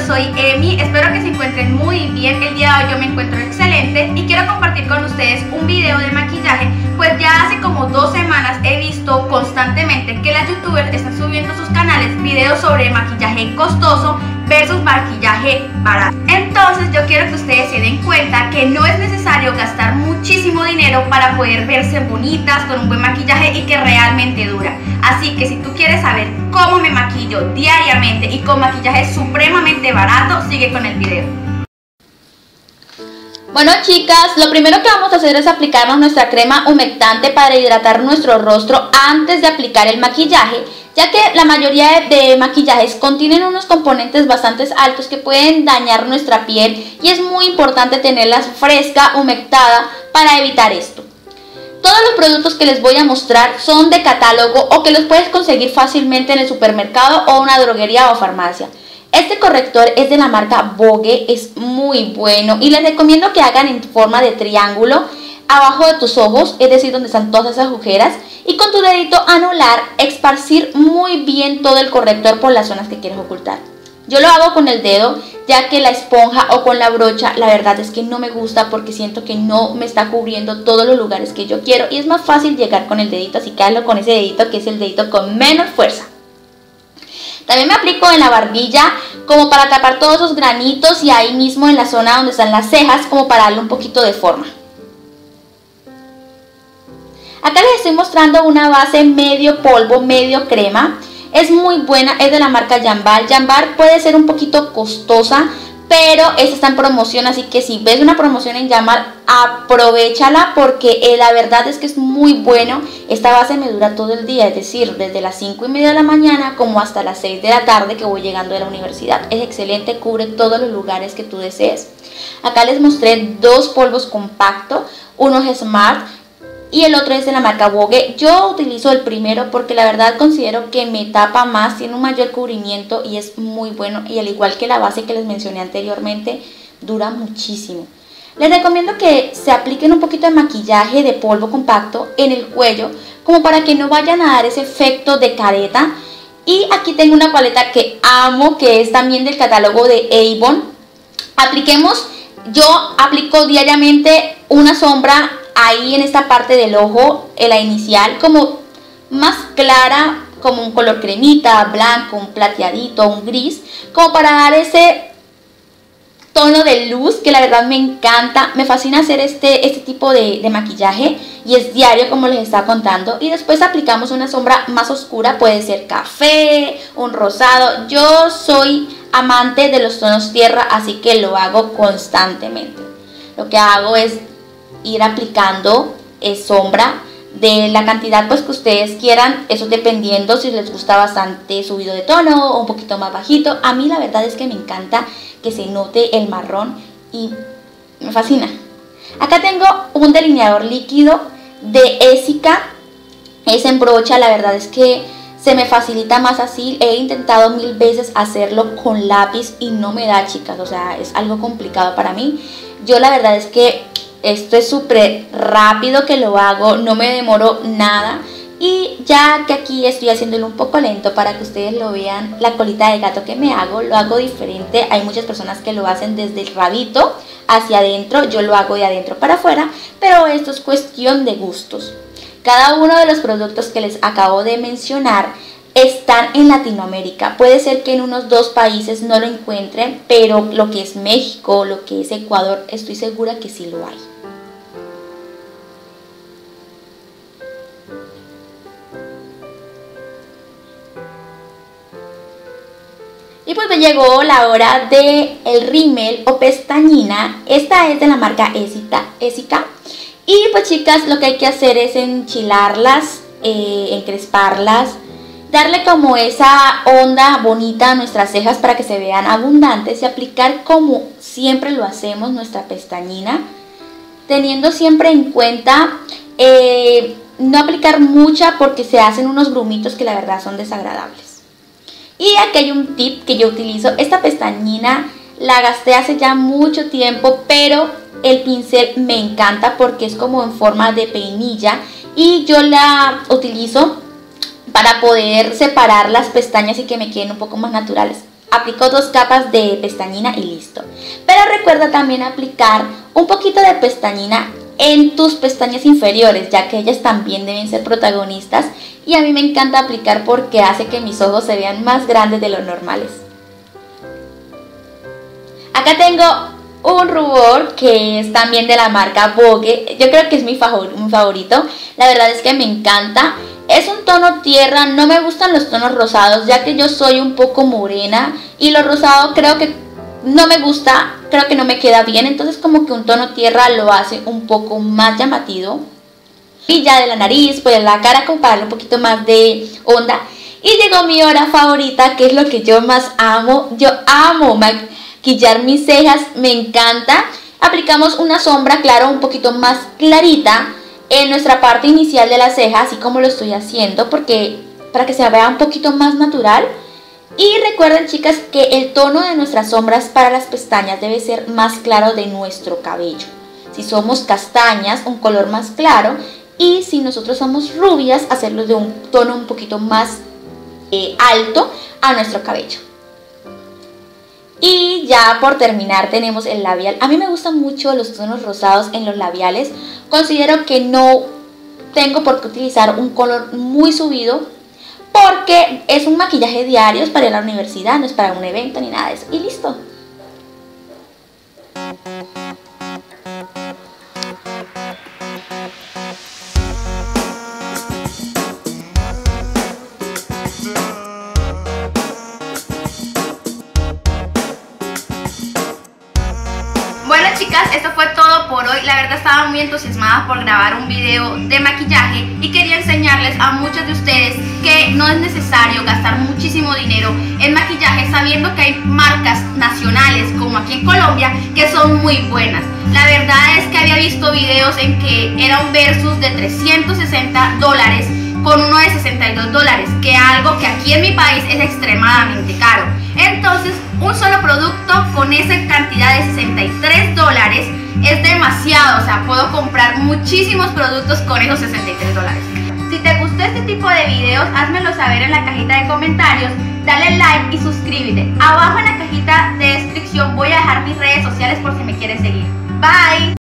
soy Emi, espero que se encuentren muy bien. El día de hoy yo me encuentro excelente y quiero compartir con ustedes un video de maquillaje, pues ya hace como 2 semanas he visto constantemente que las youtubers están subiendo a sus canales videos sobre maquillaje costoso versus maquillaje barato. Entonces yo quiero que ustedes se den cuenta que no es necesario gastar muchísimo dinero para poder verse bonitas con un buen maquillaje y que realmente dura. Así que si tú quieres saber cómo me maquillo diariamente y con maquillaje supremamente barato, sigue con el video. Bueno chicas, lo primero que vamos a hacer es aplicarnos nuestra crema humectante para hidratar nuestro rostro antes de aplicar el maquillaje, ya que la mayoría de maquillajes contienen unos componentes bastante altos que pueden dañar nuestra piel y es muy importante tenerla fresca, humectada para evitar esto. Todos los productos que les voy a mostrar son de catálogo o que los puedes conseguir fácilmente en el supermercado o una droguería o farmacia. Este corrector es de la marca Vogue, es muy bueno y les recomiendo que hagan en forma de triángulo abajo de tus ojos, es decir, donde están todas esas agujeras, y con tu dedito anular esparcir muy bien todo el corrector por las zonas que quieres ocultar. Yo lo hago con el dedo, ya que la esponja o con la brocha la verdad es que no me gusta porque siento que no me está cubriendo todos los lugares que yo quiero y es más fácil llegar con el dedito, así que hazlo con ese dedito que es el dedito con menos fuerza. También me aplico en la barbilla como para tapar todos esos granitos y ahí mismo en la zona donde están las cejas como para darle un poquito de forma. Acá les estoy mostrando una base medio polvo, medio crema. Es muy buena, es de la marca Jambar. Jambar puede ser un poquito costosa, pero esta está en promoción, así que si ves una promoción en Jambar, aprovechala porque la verdad es que es muy bueno. Esta base me dura todo el día, es decir, desde las 5:30 de la mañana como hasta las 6 de la tarde que voy llegando de la universidad. Es excelente, cubre todos los lugares que tú desees. Acá les mostré 2 polvos compactos, uno es Smart y el otro es de la marca Vogue. Yo utilizo el primero porque la verdad considero que me tapa más, tiene un mayor cubrimiento y es muy bueno. Y al igual que la base que les mencioné anteriormente, dura muchísimo. Les recomiendo que se apliquen un poquito de maquillaje de polvo compacto en el cuello, como para que no vayan a dar ese efecto de careta. Y aquí tengo una paleta que amo, que es también del catálogo de Avon. Yo aplico diariamente una sombra ahí en esta parte del ojo, en la inicial, como más clara, como un color cremita, blanco, un plateadito, un gris, como para dar ese tono de luz que la verdad me encanta. Me fascina hacer este tipo de maquillaje y es diario como les estaba contando. Y después aplicamos una sombra más oscura, puede ser café, un rosado. Yo soy amante de los tonos tierra, así que lo hago constantemente. Lo que hago es ir aplicando sombra de la cantidad pues que ustedes quieran, eso dependiendo si les gusta bastante subido de tono o un poquito más bajito. A mí la verdad es que me encanta que se note el marrón y me fascina. Acá tengo un delineador líquido de Essica, es en brocha, la verdad es que se me facilita más así. He intentado 1000 veces hacerlo con lápiz y no me da, chicas, o sea, es algo complicado para mí. Yo la verdad es que esto es súper rápido que lo hago, no me demoro nada. Y ya que aquí estoy haciéndolo un poco lento para que ustedes lo vean, la colita de gato que me hago, lo hago diferente. Hay muchas personas que lo hacen desde el rabito hacia adentro, yo lo hago de adentro para afuera, pero esto es cuestión de gustos. Cada uno de los productos que les acabo de mencionar están en Latinoamérica. Puede ser que en unos 2 países no lo encuentren, pero lo que es México, lo que es Ecuador, estoy segura que sí lo hay. Y pues me llegó la hora de el rímel o pestañina. Esta es de la marca Essica. Y pues chicas, lo que hay que hacer es enchilarlas, encresparlas, darle como esa onda bonita a nuestras cejas para que se vean abundantes y aplicar como siempre lo hacemos nuestra pestañina, teniendo siempre en cuenta no aplicar mucha porque se hacen unos grumitos que la verdad son desagradables. Y aquí hay un tip que yo utilizo. Esta pestañina la gasté hace ya mucho tiempo, pero el pincel me encanta porque es como en forma de peinilla y yo la utilizo para poder separar las pestañas y que me queden un poco más naturales. aplico 2 capas de pestañina y listo. Pero recuerda también aplicar un poquito de pestañina en tus pestañas inferiores, ya que ellas también deben ser protagonistas, y a mí me encanta aplicar porque hace que mis ojos se vean más grandes de lo normales. Acá tengo un rubor que es también de la marca Vogue. Yo creo que es mi favorito. La verdad es que me encanta. Es un tono tierra, no me gustan los tonos rosados, ya que yo soy un poco morena y lo rosado creo que no me gusta, creo que no me queda bien. Entonces como que un tono tierra lo hace un poco más llamativo. Y ya de la nariz, pues la cara, como para darle un poquito más de onda. Y llegó mi hora favorita, que es lo que yo más amo. Yo amo maquillar mis cejas, me encanta. Aplicamos una sombra, claro, un poquito más clarita en nuestra parte inicial de la ceja, así como lo estoy haciendo, para que se vea un poquito más natural. Y recuerden, chicas, que el tono de nuestras sombras para las pestañas debe ser más claro de nuestro cabello. Si somos castañas, un color más claro, y si nosotros somos rubias, hacerlo de un tono un poquito más alto a nuestro cabello. Y ya por terminar tenemos el labial. A mí me gustan mucho los tonos rosados en los labiales. Considero que no tengo por qué utilizar un color muy subido, porque es un maquillaje diario, es para ir a la universidad, no es para un evento ni nada de eso. Y listo. Bueno, chicas, esto fue todo por hoy. La verdad estaba muy entusiasmada por grabar un video de maquillaje y quería enseñarles a muchos de ustedes que no es necesario gastar muchísimo dinero en maquillaje, sabiendo que hay marcas nacionales como aquí en Colombia que son muy buenas. La verdad es que había visto videos en que era un versus de $360 con uno de $62, que algo que aquí en mi país es extremadamente caro. Entonces, un solo producto con esa cantidad de $63 es demasiado. O sea, puedo comprar muchísimos productos con esos $63. Si te gustó este tipo de videos, házmelo saber en la cajita de comentarios, dale like y suscríbete. Abajo en la cajita de descripción voy a dejar mis redes sociales por si me quieres seguir. Bye.